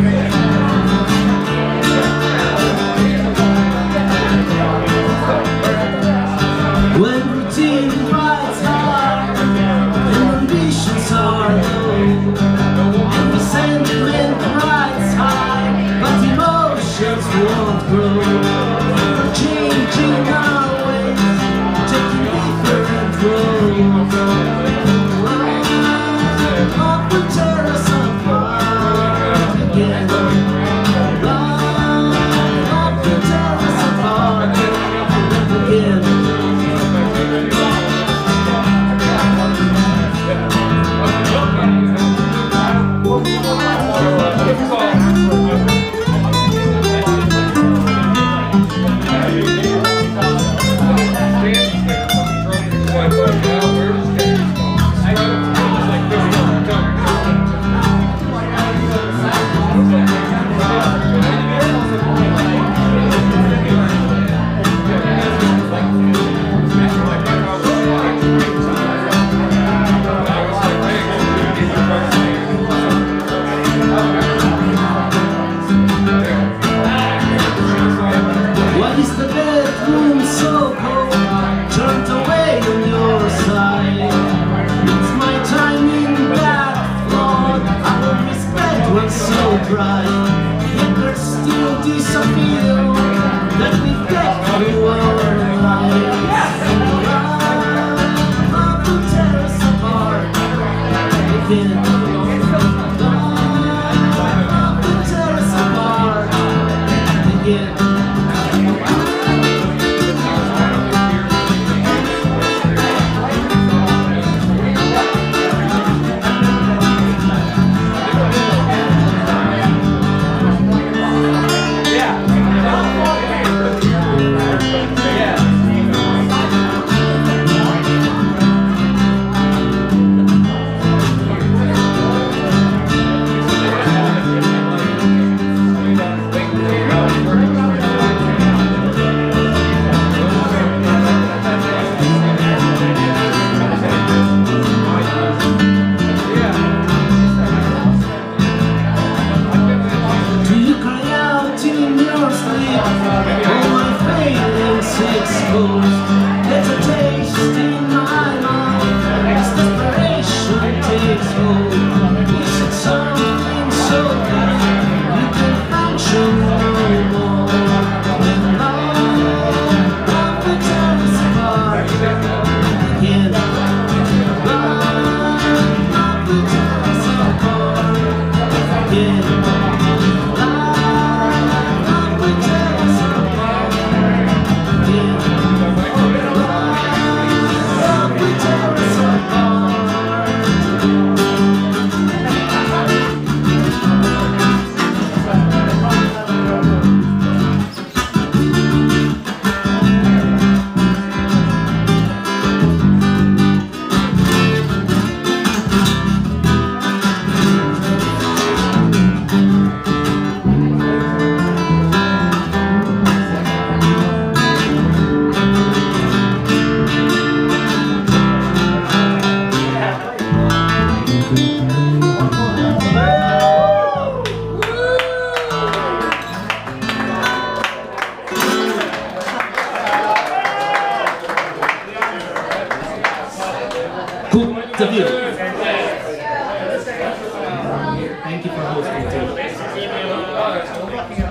When routine rides hard and ambitions are low, and the sentiment rides high, but emotions won't grow. Changing our ways, taking different roads. Love will tear us apart again. Love will tear us apart again. Why is the bedroom so cold, turned away on your side? It's my timing that flawed, our respect was so bright. Yet there's still this appeal that we get through our lives. Love will tear us apart again. Love will tear us apart again. There's a taste in my mouth as desperation takes hold. Is it something so good you can function no more? When love will tear us apart again. Love will tear us apart again. Love will tear us apart again. Thank you for hosting too.